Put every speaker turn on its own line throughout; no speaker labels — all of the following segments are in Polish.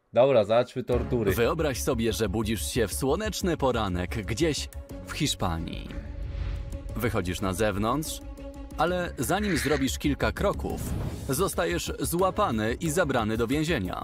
Dobra, zobaczmy tortury.
Wyobraź sobie, że budzisz się w słoneczny poranek gdzieś w Hiszpanii. Wychodzisz na zewnątrz, ale zanim zrobisz kilka kroków, zostajesz złapany i zabrany do więzienia.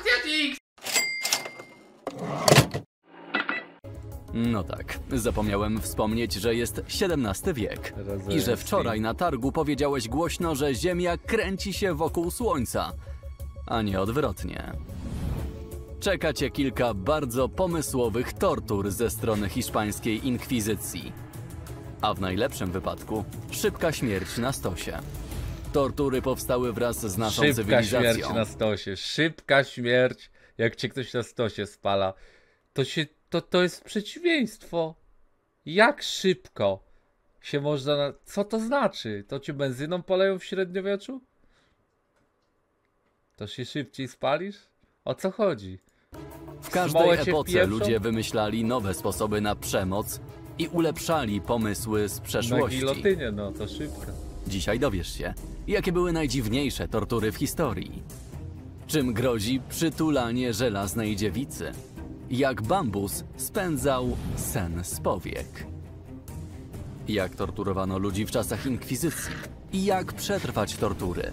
No tak, zapomniałem wspomnieć, że jest XVII wiek i że wczoraj na targu powiedziałeś głośno, że Ziemia kręci się wokół Słońca, a nie odwrotnie. Czeka cię kilka bardzo pomysłowych tortur ze strony hiszpańskiej inkwizycji. A w najlepszym wypadku szybka śmierć na stosie. Tortury powstały wraz z naszą cywilizacją.
Szybka śmierć na stosie. Szybka śmierć, jak cię ktoś na stosie spala. To jest przeciwieństwo. Jak szybko się można... Co to znaczy? To cię benzyną poleją w średniowieczu? To się szybciej spalisz? O co chodzi?
W każdej epoce ludzie wymyślali nowe sposoby na przemoc i ulepszali pomysły z przeszłości.
Na gilotynie, no to szybko.
Dzisiaj dowiesz się, jakie były najdziwniejsze tortury w historii. Czym grozi przytulanie żelaznej dziewicy? Jak bambus spędzał sen z powiek? Jak torturowano ludzi w czasach inkwizycji? I jak przetrwać tortury?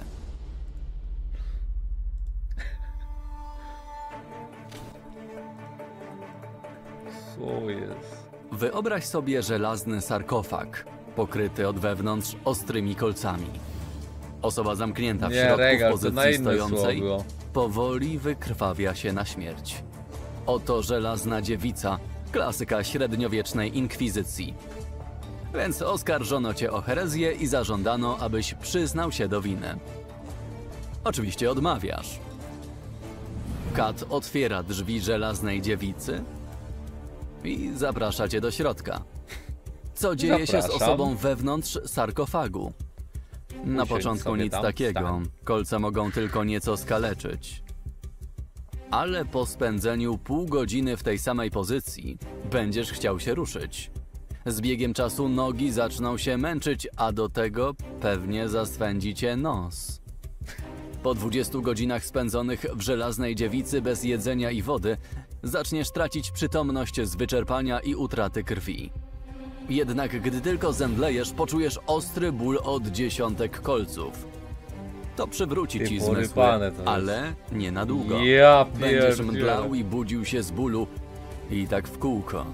Co jest?
Wyobraź sobie żelazny sarkofag, pokryty od wewnątrz ostrymi kolcami. Osoba zamknięta w środku w pozycji stojącej powoli wykrwawia się na śmierć. Oto żelazna dziewica, klasyka średniowiecznej inkwizycji. Więc oskarżono cię o herezję i zażądano, abyś przyznał się do winy. Oczywiście odmawiasz. Kat otwiera drzwi żelaznej dziewicy i zaprasza cię do środka. Co dzieje się z osobą wewnątrz sarkofagu? Na początku nic takiego. Kolce mogą tylko nieco skaleczyć. Ale po spędzeniu pół godziny w tej samej pozycji będziesz chciał się ruszyć. Z biegiem czasu nogi zaczną się męczyć, a do tego pewnie zaswędzi cię nos. Po 20 godzinach spędzonych w żelaznej dziewicy bez jedzenia i wody zaczniesz tracić przytomność z wyczerpania i utraty krwi. Jednak gdy tylko zemdlejesz, poczujesz ostry ból od dziesiątek kolców. To przywróci ci zmysły, ale nie na długo. Będziesz mdlał i budził się z bólu i tak w kółko.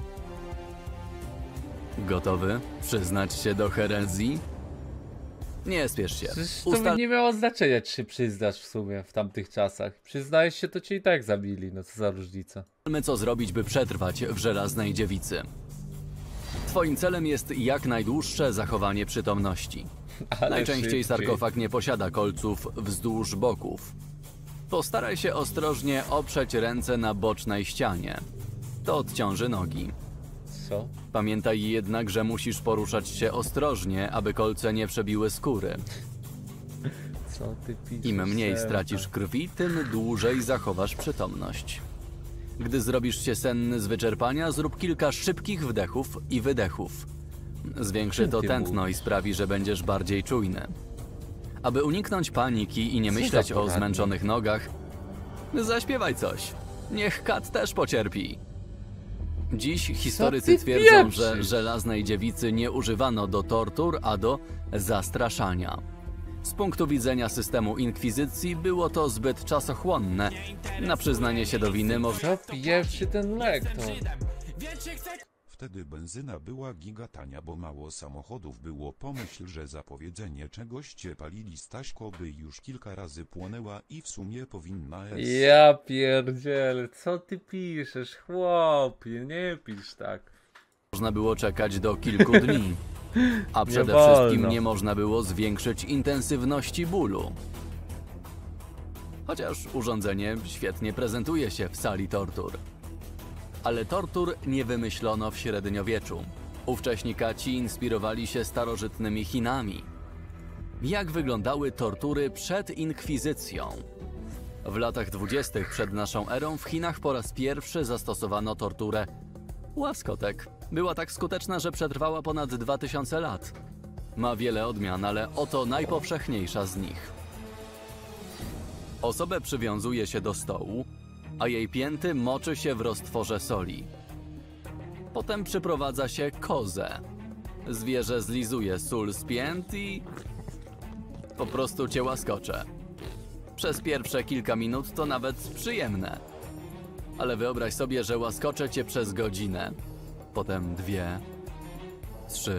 Gotowy przyznać się do herezji? Nie spiesz się.
To by nie miało znaczenia, czy się przyznasz w sumie w tamtych czasach. Przyznajesz się, to cię i tak zabili, no co za różnica.
Co zrobić, by przetrwać w żelaznej dziewicy? Twoim celem jest jak najdłuższe zachowanie przytomności. Najczęściej sarkofag nie posiada kolców wzdłuż boków. Postaraj się ostrożnie oprzeć ręce na bocznej ścianie. To odciąży nogi.
Co?
Pamiętaj jednak, że musisz poruszać się ostrożnie, aby kolce nie przebiły skóry.
Co ty piszesz?
Im mniej stracisz krwi, tym dłużej zachowasz przytomność. Gdy zrobisz się senny z wyczerpania, zrób kilka szybkich wdechów i wydechów. Zwiększy to tętno i sprawi, że będziesz bardziej czujny. Aby uniknąć paniki i nie myśleć o zmęczonych nogach, zaśpiewaj coś. Niech kat też pocierpi. Dziś historycy twierdzą, że żelaznej dziewicy nie używano do tortur, a do zastraszania. Z punktu widzenia systemu inkwizycji było to zbyt czasochłonne. Na przyznanie się do winy można...
Pierwszy ten lektor.
Wtedy benzyna była gigatania, bo mało samochodów było. Pomyśl, że za powiedzenie czegoś cię palili, Staśko by już kilka razy płonęła i w sumie powinna
Ja pierdzielę, co ty piszesz, chłopie, nie pisz tak.
Można było czekać do kilku dni. A przede wszystkim nie można było zwiększyć intensywności bólu. Chociaż urządzenie świetnie prezentuje się w sali tortur. Ale tortur nie wymyślono w średniowieczu. Ówcześni kaci inspirowali się starożytnymi Chinami. Jak wyglądały tortury przed inkwizycją? W latach 20. przed naszą erą w Chinach po raz pierwszy zastosowano torturę łaskotek. Była tak skuteczna, że przetrwała ponad 2000 lat. Ma wiele odmian, ale oto najpowszechniejsza z nich. Osobę przywiązuje się do stołu a jej pięty moczy się w roztworze soli. Potem przyprowadza się kozę. Zwierzę zlizuje sól z pięt i po prostu cię łaskocze. Przez pierwsze kilka minut to nawet przyjemne. Ale wyobraź sobie, że łaskocze cię przez godzinę. Potem 2, 3.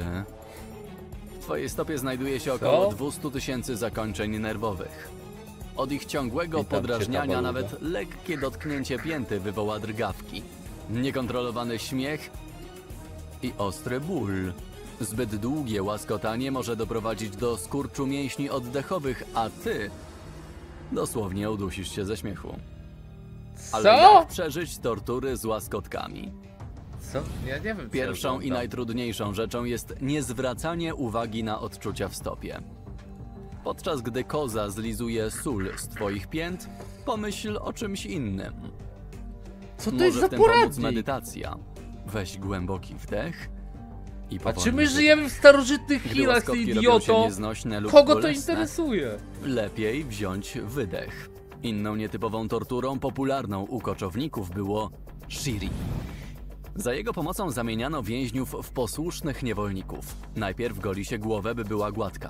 W twojej stopie znajduje się około 200 000 zakończeń nerwowych. Od ich ciągłego podrażniania nawet lekkie dotknięcie pięty wywoła drgawki, niekontrolowany śmiech i ostry ból. Zbyt długie łaskotanie może doprowadzić do skurczu mięśni oddechowych, a ty dosłownie udusisz się ze śmiechu. Ale jak przeżyć tortury z łaskotkami?
Co? Ja nie wiem.
Pierwszą i najtrudniejszą rzeczą jest niezwracanie uwagi na odczucia w stopie. Podczas gdy koza zlizuje sól z twoich pięt, pomyśl o czymś innym.
Co to
Może
jest za
w tym pomóc
poradnik?
medytacja. Weź głęboki wdech i
A czy my żyjemy w starożytnych Chinach, ty idioto? Kogo to interesuje?
Lepiej wziąć wydech. Inną nietypową torturą popularną u koczowników było shiri. Za jego pomocą zamieniano więźniów w posłusznych niewolników. Najpierw goli się głowę, by była gładka.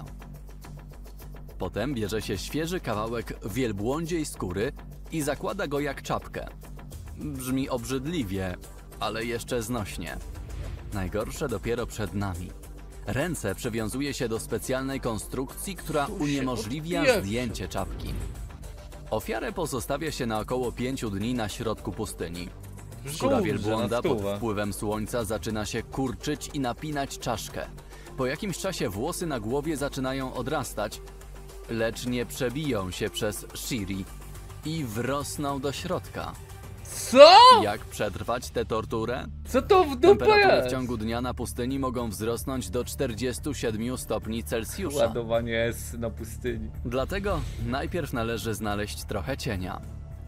Potem bierze się świeży kawałek wielbłądziej skóry i zakłada go jak czapkę. Brzmi obrzydliwie, ale jeszcze znośnie. Najgorsze dopiero przed nami. Ręce przywiązuje się do specjalnej konstrukcji, która uniemożliwia zdjęcie czapki. Ofiarę pozostawia się na około 5 dni na środku pustyni. Skóra wielbłąda pod wpływem słońca zaczyna się kurczyć i napinać czaszkę. Po jakimś czasie włosy na głowie zaczynają odrastać, lecz nie przebiją się przez shiri i wrosną do środka.
Co?
Jak przetrwać tę torturę?
Co to w dupę
Temperatury
jest?
w ciągu dnia na pustyni mogą wzrosnąć do 47 stopni Celsjusza.
Ładowanie jest na pustyni.
Dlatego najpierw należy znaleźć trochę cienia.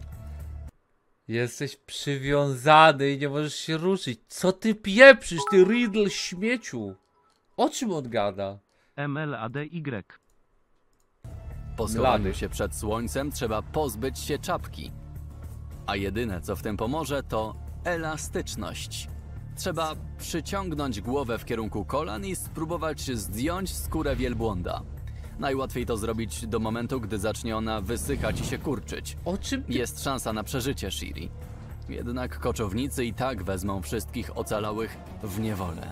Jesteś przywiązany i nie możesz się ruszyć. Co ty pieprzysz, ty Riddle śmieciu? O czym on gada?
MLADY.
Po schowaniu się przed słońcem trzeba pozbyć się czapki. A jedyne, co w tym pomoże, to elastyczność. Trzeba przyciągnąć głowę w kierunku kolan i spróbować zdjąć skórę wielbłąda. Najłatwiej to zrobić do momentu, gdy zacznie ona wysychać i się kurczyć.
O czym ty...
Jest szansa na przeżycie shiri. Jednak koczownicy i tak wezmą wszystkich ocalałych w niewolę.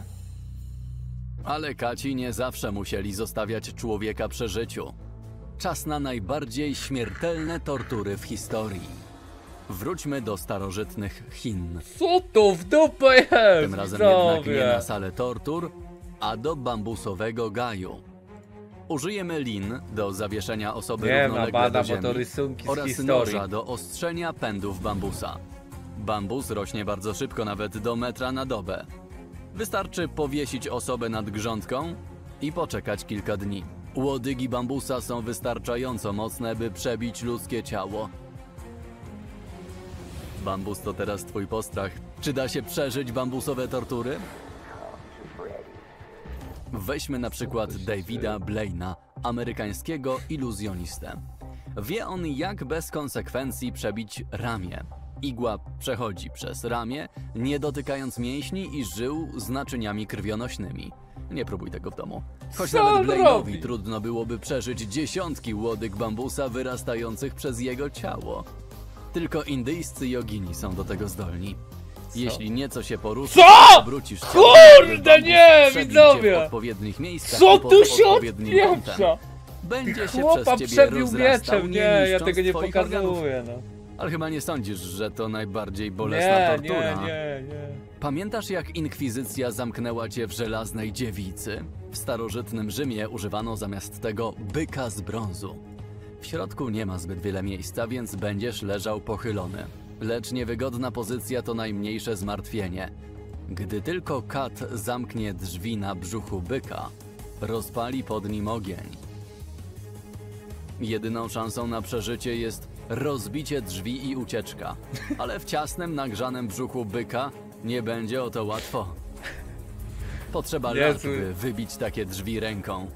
Ale kaci nie zawsze musieli zostawiać człowieka przy życiu. Czas na najbardziej śmiertelne tortury w historii. Wróćmy do starożytnych Chin.
Co to w dupę jest?
Tym razem jednak nie na salę tortur, a do bambusowego gaju. Użyjemy lin do zawieszenia osoby równolegle do ziemi oraz noża do ostrzenia pędów bambusa. Bambus rośnie bardzo szybko, nawet do metra na dobę. Wystarczy powiesić osobę nad grządką i poczekać kilka dni. Łodygi bambusa są wystarczająco mocne, by przebić ludzkie ciało. Bambus to teraz twój postrach. Czy da się przeżyć bambusowe tortury? Weźmy na przykład Davida Blaina, amerykańskiego iluzjonistę. Wie on, jak bez konsekwencji przebić ramię. Igła przechodzi przez ramię, nie dotykając mięśni i żył z naczyniami krwionośnymi. Nie próbuj tego w domu. Choć nawet Blainowi trudno byłoby przeżyć dziesiątki łodyg bambusa wyrastających przez jego ciało. Tylko indyjscy jogini są do tego zdolni. Jeśli nieco się poruszy, obrócisz cię.
Kurde, nie, widzowie!
W odpowiednich miejscach
co
i pod
tu się
odpowiednim kątem.
odpieprza?
Będzie się
Chłopa
przez ciebie
przebił
rozrastał,
mieczem, nie, ja tego nie
niszcząc twoich organów.
pokazuję, no.
Ale chyba nie sądzisz, że to najbardziej bolesna tortura.
Nie.
Pamiętasz, jak inkwizycja zamknęła cię w żelaznej dziewicy? W starożytnym Rzymie używano zamiast tego byka z brązu. W środku nie ma zbyt wiele miejsca, więc będziesz leżał pochylony. Lecz niewygodna pozycja to najmniejsze zmartwienie. Gdy tylko kat zamknie drzwi na brzuchu byka, rozpali pod nim ogień. Jedyną szansą na przeżycie jest rozbicie drzwi i ucieczka. Ale w ciasnym, nagrzanym brzuchu byka nie będzie o to łatwo. Potrzeba lat, by wybić takie drzwi ręką.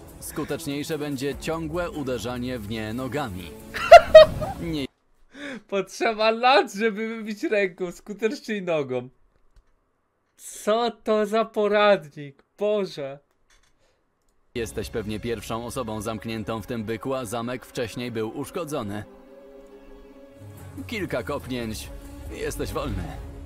Skuteczniejsze będzie ciągłe uderzanie w nie nogami. Nie
Potrzeba lat, żeby wybić ręką, skutecznie nogą. Co to za poradnik? Boże.
Jesteś pewnie pierwszą osobą zamkniętą w tym byku, a zamek wcześniej był uszkodzony. Kilka kopnięć. Jesteś wolny.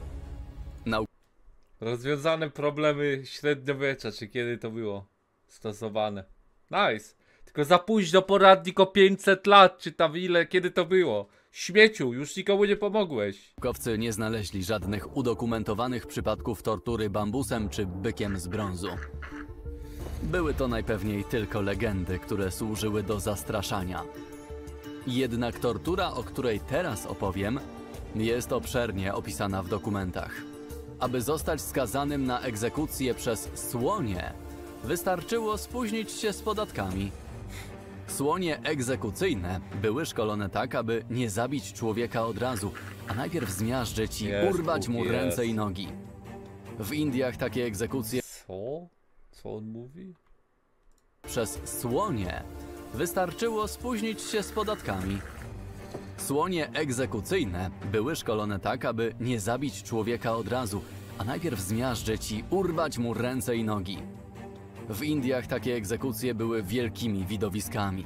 Rozwiązane problemy średniowiecza, czy kiedy to było stosowane. Nice. Tylko za późno poradnik o 500 lat, czy tam ile, kiedy to było. Śmieciu, już nikomu nie pomogłeś.
Naukowcy nie znaleźli żadnych udokumentowanych przypadków tortury bambusem czy bykiem z brązu. Były to najpewniej tylko legendy, które służyły do zastraszania. Jednak tortura, o której teraz opowiem, jest obszernie opisana w dokumentach. Aby zostać skazanym na egzekucję przez słonie, wystarczyło spóźnić się z podatkami. Słonie egzekucyjne były szkolone tak, aby nie zabić człowieka od razu, a najpierw zmiażdżyć i urwać mu ręce i nogi. W Indiach takie egzekucje...
Co? Co on mówi?
Przez słonie wystarczyło spóźnić się z podatkami. Słonie egzekucyjne były szkolone tak, aby nie zabić człowieka od razu, a najpierw zmiażdżyć i urwać mu ręce i nogi. W Indiach takie egzekucje były wielkimi widowiskami.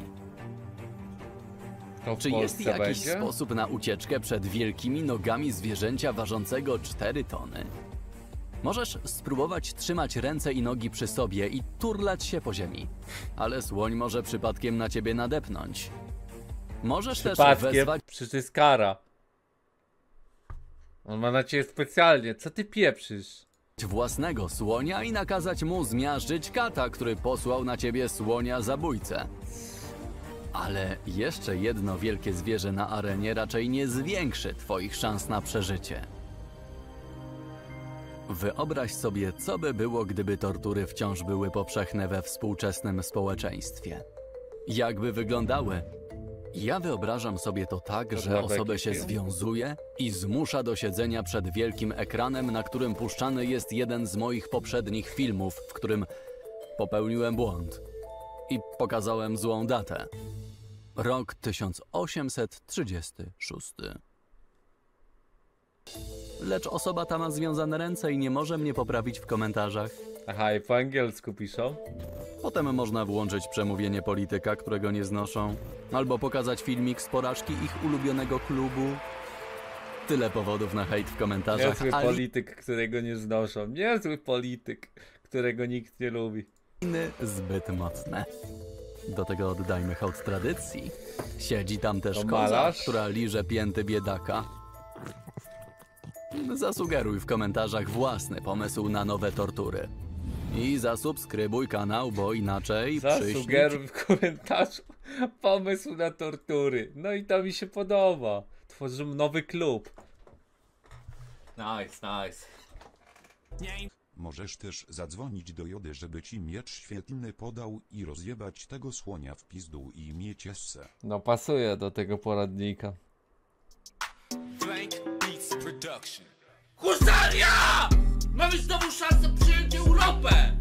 Czy jest jakiś sposób na ucieczkę przed wielkimi nogami zwierzęcia ważącego 4 tony? Możesz spróbować trzymać ręce i nogi przy sobie i turlać się po ziemi, ale słoń może przypadkiem na ciebie nadepnąć. Możesz też wezwać...
Przecież to jest kara. On ma na ciebie specjalnie. Co ty pieprzysz?
własnego słonia i nakazać mu zmiażdżyć kata, który posłał na ciebie słonia zabójcę. Ale jeszcze jedno wielkie zwierzę na arenie raczej nie zwiększy twoich szans na przeżycie. Wyobraź sobie, co by było, gdyby tortury wciąż były powszechne we współczesnym społeczeństwie. Jakby wyglądały? Ja wyobrażam sobie to tak, że osobę się związuje i zmusza do siedzenia przed wielkim ekranem, na którym puszczany jest jeden z moich poprzednich filmów, w którym popełniłem błąd i pokazałem złą datę. Rok 1836. Lecz osoba ta ma związane ręce i nie może mnie poprawić w komentarzach.
Aha, i po angielsku piszą?
Potem można włączyć przemówienie polityka, którego nie znoszą, albo pokazać filmik z porażki ich ulubionego klubu. Tyle powodów na hejt w komentarzach.
Niezły polityk, którego nie znoszą. Niezły polityk, którego nikt nie lubi.
Zbyt mocne. Do tego oddajmy hołd tradycji. Siedzi tam też koza, która liże pięty biedaka. Zasugeruj w komentarzach własny pomysł na nowe tortury. I zasubskrybuj kanał, bo inaczej
Zasugeruj w komentarzu pomysł na tortury. No i to mi się podoba. Tworzymy nowy klub. Nice, nice.
Możesz też zadzwonić do Jody, żeby ci miecz świetlny podał i rozjebać tego słonia w pizdu i mieć esse.
No pasuje do tego poradnika. Husaria! Mamy znowu szansę przyjąć Europę!